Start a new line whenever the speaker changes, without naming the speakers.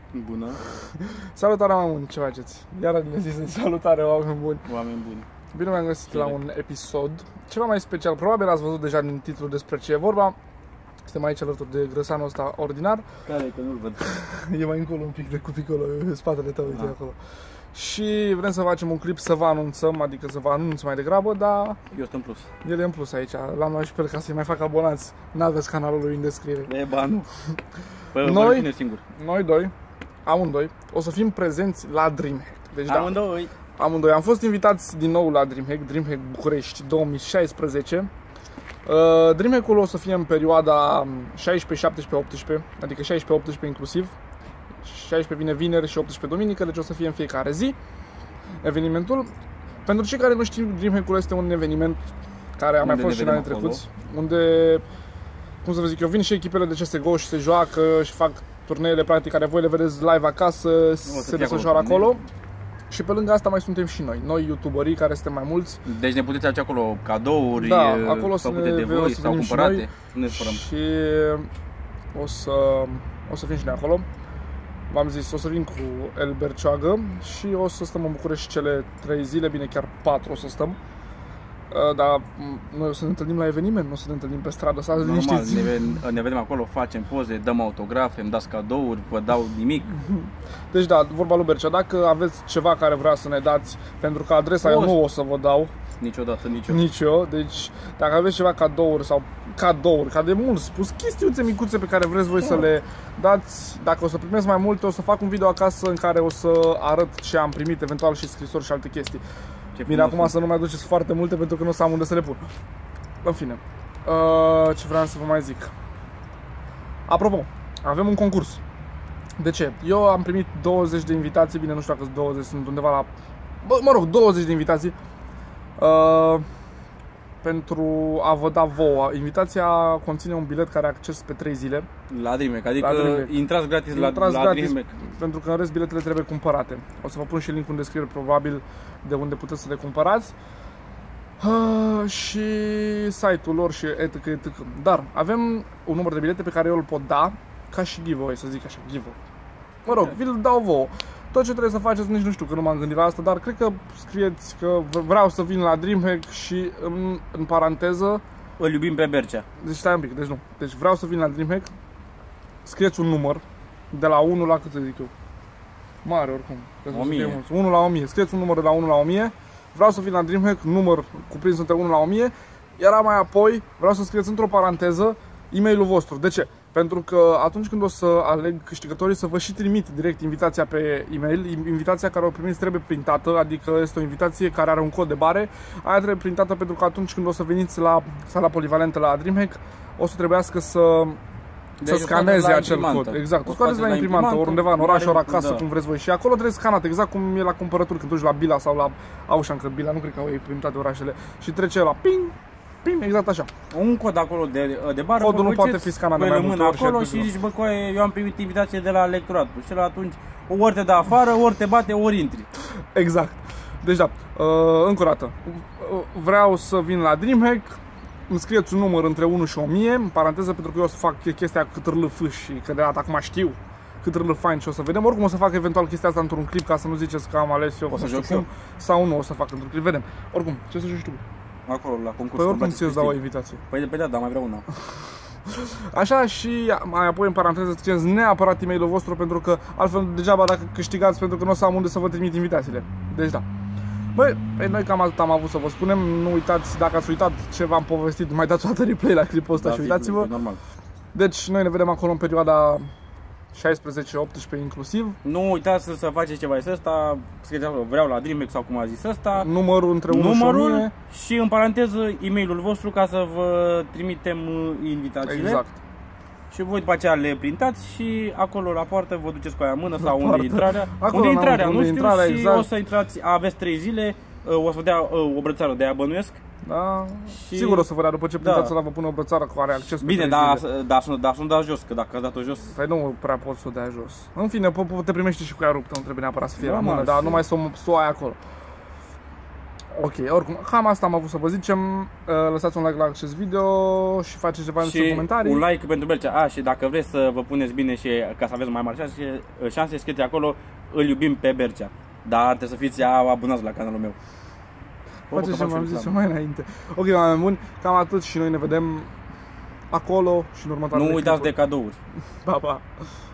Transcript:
Bună.
Salutare, oameni buni, ce faceți? Iar ne zis salutare, oameni buni.
Oameni buni.
Bine v-am găsit la un episod ceva mai special. Probabil ați văzut deja din titlul despre ce e vorba. Suntem aici alături de grăsanul ăsta ordinar.
Care e, că nu-l văd?
E mai încolo un pic de cupicolo, spatele tău, uite acolo. Și vrem să facem un clip să vă anunțăm, adică să vă anunț mai degrabă, dar
Eu sunt în plus.
el e în plus aici. L-am luat și pe el ca să-i mai fac abonați. N-aveți canalul lui în descriere.
E bani. Păi,
Noi,
singur.
noi doi, amândoi, o să fim prezenți la DreamHack. Deci
Amândoi.
Amândoi. Am fost invitați din nou la DreamHack București 2016. DreamHack-ul o să fie în perioada 16, 17, 18, adică 16, 18 inclusiv. 16 vine vineri și 18 duminică, deci o să fie în fiecare zi evenimentul. Pentru cei care nu știu, DreamHack-ul este un eveniment care a mai fost și în anii trecuți, unde, cum să vă zic eu, vin și echipele de CSGO și se joacă și fac turneele practic care voi le vedeți live acasă, se desfășoară acolo. Și pe lângă asta mai suntem și noi youtuberii care suntem mai mulți.
Deci ne puteți face acolo cadouri,
acolo
făcute de voi sau cumpărate. Nu ne supărăm.
Și o să fim și noi acolo. V-am zis, o să vin cu El Berceagă și o să stăm în București cele 3 zile, bine chiar 4 o să stăm. Dar noi o să ne întâlnim la eveniment, nu o să ne întâlnim pe stradă, să liniștiți.
Ne vedem acolo, facem poze, dăm autografe, îmi dați cadouri, vă dau nimic.
Deci da, vorba lui Bercea, dacă aveți ceva care vrea să ne dați, pentru că adresa eu nu o să vă dau.
Niciodată,
nici eu. Deci dacă aveți ceva cadouri sau cadouri, ca de mult spus, chestiuțe micuțe pe care vreți voi să le dați, dacă o să primesc mai multe, o să fac un video acasă în care o să arăt ce am primit, eventual și scrisori și alte chestii. Bine, acum să nu mai aduceți foarte multe pentru că nu o să am unde să le pun. În fine, ce vreau să vă mai zic. Apropo, avem un concurs. De ce? Eu am primit 20 de invitații, bine, nu știu dacă 20, sunt undeva la... mă rog, 20 de invitații pentru a vă da vouă. Invitația conține un bilet care are acces pe 3 zile.
La DreamHack, adică intrați gratis la DreamHack.
Pentru că în rest biletele trebuie cumpărate. O să vă pun și linkul în descriere, probabil, de unde puteți să le cumpărați. Și site-ul lor și etc. Dar avem un număr de bilete pe care eu îl pot da ca și giveaway, să zic așa, giveaway. Mă rog, vi-l dau vouă. Tot ce trebuie să faceți, nici nu știu, că nu m-am gândit la asta, dar cred că scrieți că vreau să vin la DreamHack și în paranteză
îl iubim pe Bercea.
Deci stai un pic, deci nu. Deci vreau să vin la DreamHack. Scrieți un număr de la 1 la cât să zic eu. Mare oricum.
1000.
1 la 1000. Scrieți un număr de la 1 la 1000. Vreau să vin la DreamHack, număr cuprins între 1 la 1000. Iar mai apoi vreau să scrieți într-o paranteză e-mailul vostru. De ce? Pentru că atunci când o să aleg câștigătorii, să vă și trimit direct invitația pe e-mail. Invitația care o primiți trebuie printată, adică este o invitație care are un cod de bare. Aia trebuie printată pentru că atunci când o să veniți la sala polivalentă la DreamHack, o să trebuiască să scaneze acel cod. Exact. O scoateți la imprimantă, undeva în oraș, ori acasă, cum vreți voi. Și acolo trebuie scanat, exact cum e la cumpărături, când duci la Bila sau la Auchan, că Bila nu cred că au imprimate orașele. Și trece la ping, ping, exact așa.
Un cod acolo de bară.
Codul nu poate fi scanat de mai multe ori
acolo și zici, bă, coaie, eu am primit invitație de la lectorat. Și la atunci, ori te dă afară, ori te bate, ori intri.
Exact. Deci da, încă o dată, vreau să vin la DreamHack. Îmi scrieți un număr între 1 și 1000, în paranteză, pentru că eu o să fac chestia cât râlăfâș și că de data acum știu cât râlăfain și o să vedem. Oricum o să fac eventual chestia asta într-un clip, ca să nu ziceți că am ales eu,
o să joc
cum, sau nu o să fac într-un clip, vedem. Oricum, ce să joci tu?
Acolo, la concurs.
Păi oricum ți-o dau o invitație.
Păi da, dar mai vreau una.
Așa, și mai apoi în paranteză scrieți neapărat e-mailul vostru, pentru că altfel degeaba dacă câștigați, pentru că nu o să am unde să vă trimit invitațiile. Deci da. Băi, noi cam atât am avut să vă spunem. Nu uitați, dacă ați uitat ce v-am povestit, mai dați o dată replay la clipul ăsta și uitați-vă. Deci noi ne vedem acolo în perioada 16-18 inclusiv.
Nu uitați să faceți ceva este ăsta, scrieți acolo, vreau la DreamHack sau cum a zis ăsta.
Numărul între 1 și 1000.
Și în paranteză e-mailul vostru ca să vă trimitem invitațiile.
Exact.
Și voi după aceea le printați și acolo la poartă vă duceți cu aia în mână sau unde e intrarea.
Acolo,
unde e intrarea, nu știu,
intrarea,
și
exact.
o să intrați, aveți 3 zile, o să vă dea o brățară de aia bănuiesc.
Da, și... sigur o să vă dea după ce printați ăla, vă pune o brățară cu are acces.
Bine, dar să nu dați jos, că dacă ați dat-o jos...
Păi nu prea pot să o dea jos. În fine, te primești și cu ea ruptă, nu trebuie neapărat să fie la mână, dar numai să o ai acolo. Ok, oricum, cam asta am avut să vă zicem. Lăsați un like la acest video și faceți ceva în comentarii.
Un like pentru Bercea. Și dacă vreți să vă puneți bine și ca să aveți mai mari șanse, scrieți acolo, îl iubim pe Bercea. Dar trebuie să fiți abonați la canalul meu.
Faceți ce m-am zis mai înainte. Ok, oameni buni, cam atât și noi ne vedem acolo și în următoarele
Nu uitați de cadouri.
Pa, pa!